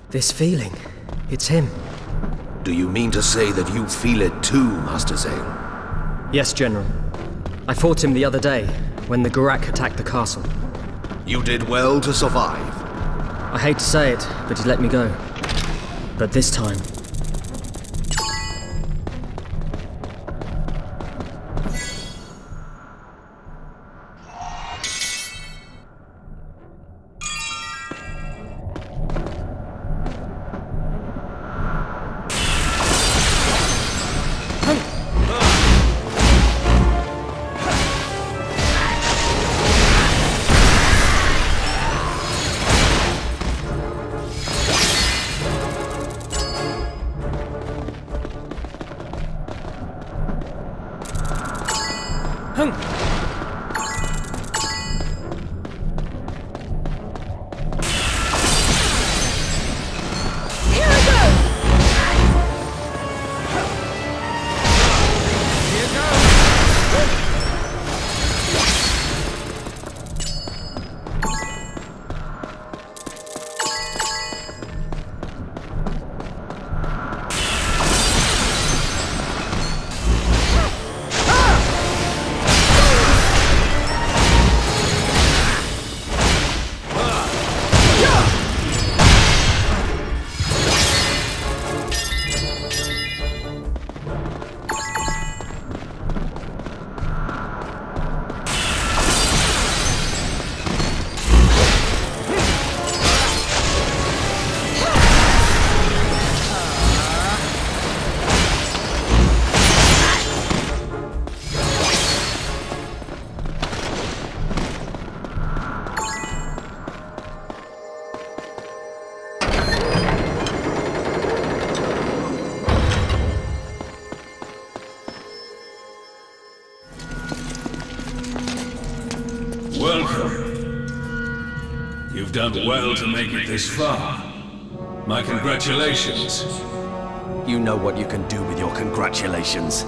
This feeling, it's him. Do you mean to say that you feel it too, Master Zale? Yes, General. I fought him the other day, when the Gurak attacked the castle. You did well to survive. I hate to say it, but he let me go. But this time... Welcome. You've done well to make it this far. My congratulations. You know what you can do with your congratulations.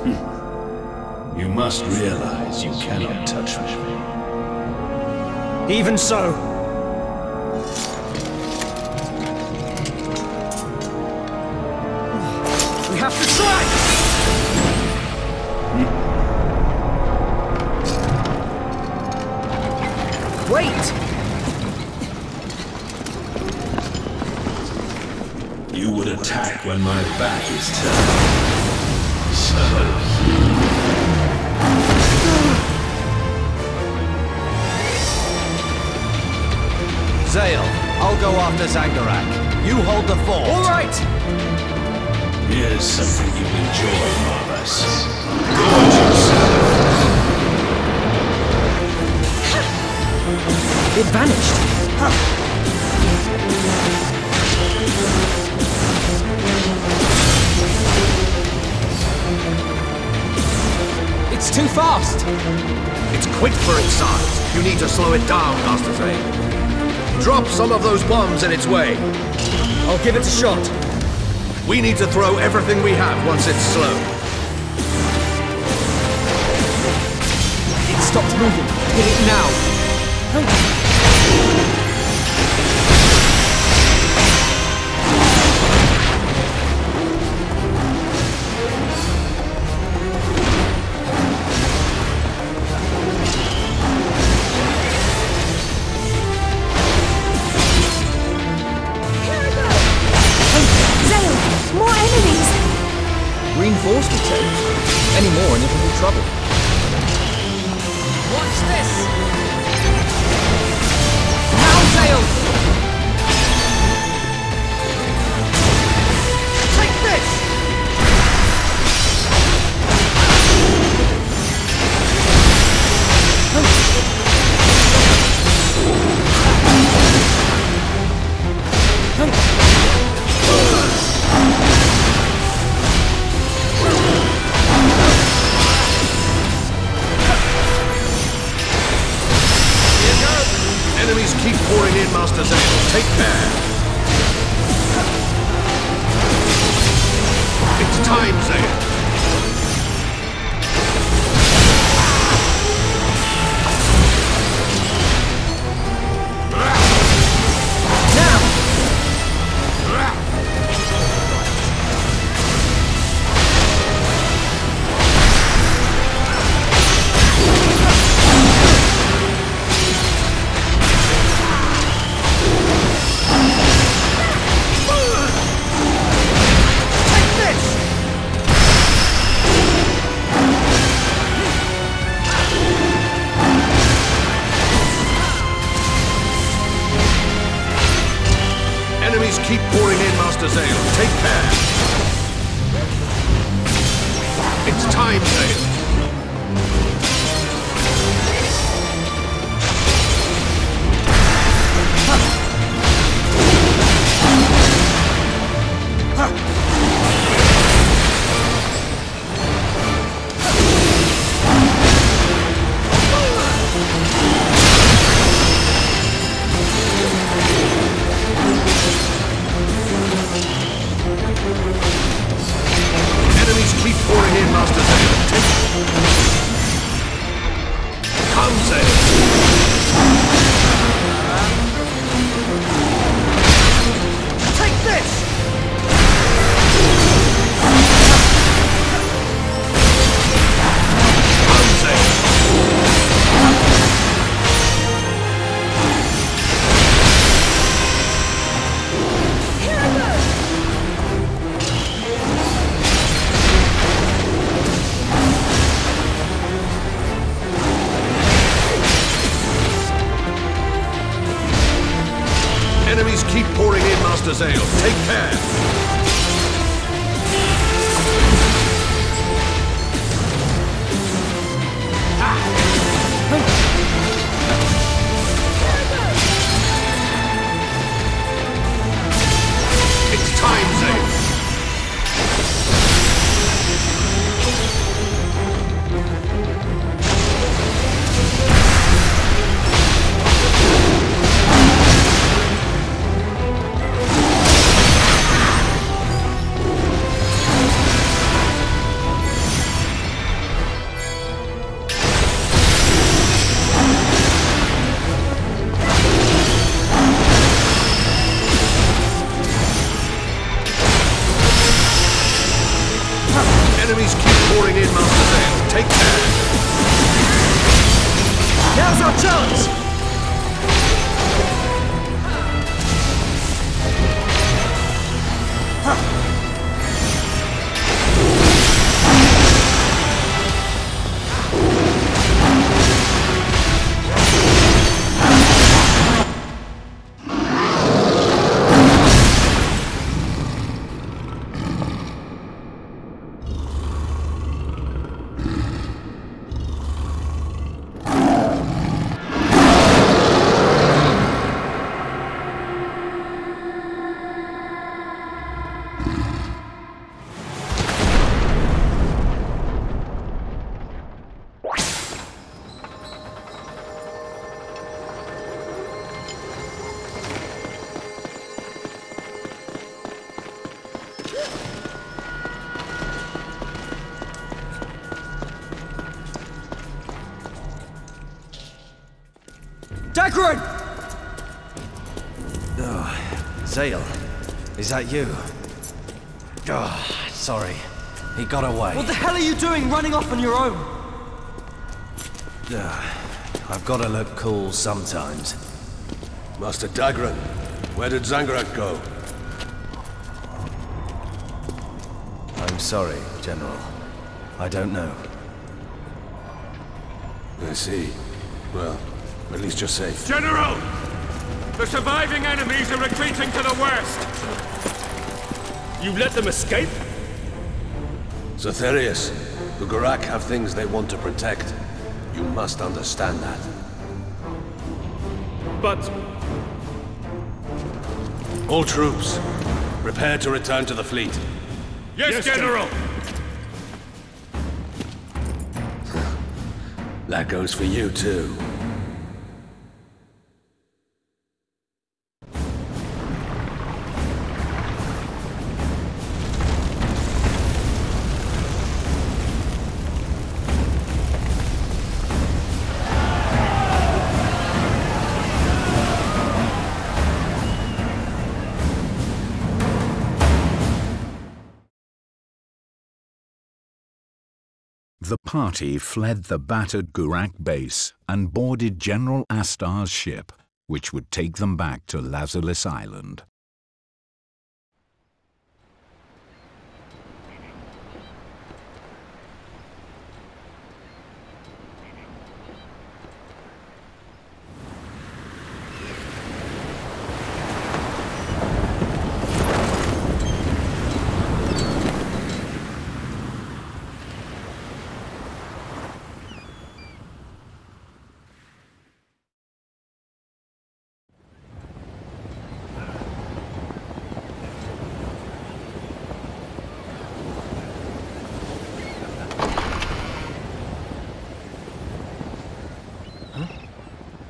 You must realize you cannot touch me. Even so! We have to try! Wait! You would attack when my back is turned. So... Zale, I'll go after Zangarak. You hold the fort. All right! Here's something you enjoy, Marvis. Gorge yourself. It vanished. It's too fast. It's quick for its size. You need to slow it down, Master Zale. Drop some of those bombs in its way. I'll give it a shot. We need to throw everything we have once it's slow. It stopped moving. Hit it now. Reinforcements, any more and it'll be trouble. Watch this! Now, Zale! Take this! Enemies keep pouring in, Master Zale. Take care. It's time, Zale. Now! Master Zale. Take care. It's time, Zale. Enemies keep pouring in, Master Zale. Come, Zale. Take this! Come, Zale. Enemies keep pouring in, Master Zale. Take care. It's time, Zale. Enemies keep pouring in, Master Zale. Take care. Now's our chance! Dagran! Zale, is that you? Sorry. He got away. What the hell are you doing running off on your own? I've got to look cool sometimes. Master Dagran, where did Zangarak go? I'm sorry, General. I don't know. I see. Well, at least you're safe. General! The surviving enemies are retreating to the west! You let them escape? Zatharius, the Gurak have things they want to protect. You must understand that. But... All troops, prepare to return to the fleet. Yes, General! That goes for you, too. The party fled the battered Gurak base and boarded General Astar's ship, which would take them back to Lazulis Island.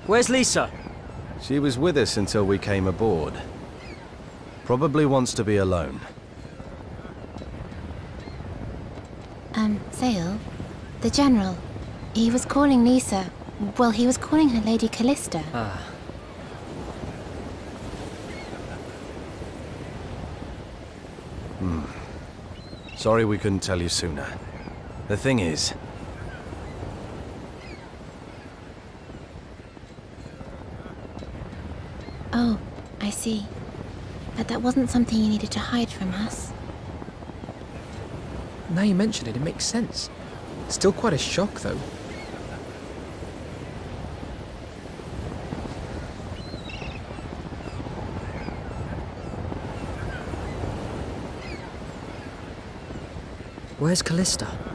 Where's Lisa? She was with us until we came aboard. Probably wants to be alone. Zale, the General, he was calling Lisa. Well, he was calling her Lady Callista. Sorry we couldn't tell you sooner. The thing is... Oh, I see. But that wasn't something you needed to hide from us. Now you mention it, it makes sense. Still quite a shock, though. Where's Callista?